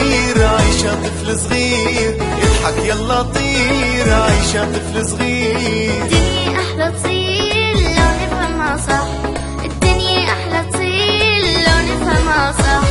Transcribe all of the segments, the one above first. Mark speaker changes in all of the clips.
Speaker 1: كتير، عايشة طفل صغير، اضحك يلا طير، عايشة طفل صغير.
Speaker 2: الدنيا أحلى تصير لو نفهمها صح، الدنيا أحلى تصير لو نفهمها صح.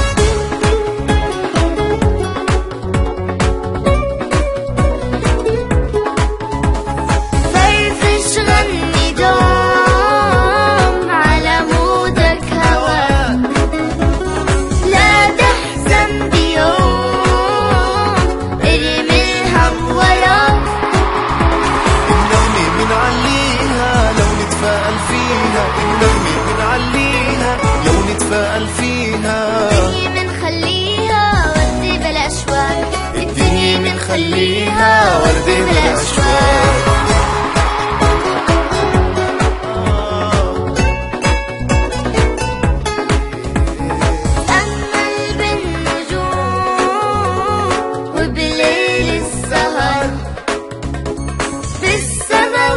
Speaker 2: فرفش غني دوم على مودك هواك، لا تحزن بيوم ارمي الهم وراك.
Speaker 1: النغمة بنعليها لو نتفائل فيها، النغمة بنعليها لو نتفائل فيها.
Speaker 2: الدنيا منخليها وردة بلا أشواك،
Speaker 1: الدنيا بنخليها وردة بلا أشواك.
Speaker 2: تأمل بالنجوم وبليل السهر، بالسما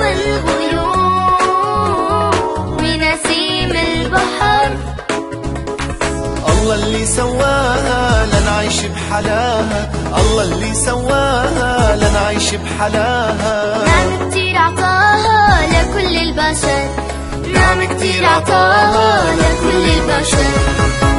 Speaker 2: والغيوم ونسيم البحر.
Speaker 1: الله اللي سواها لنعيش بحلاها، الله اللي سواها لنعيش بحلاها.
Speaker 2: نعم كتير عطاها لكل البشر، نعم كتير عطاها لكل البشر.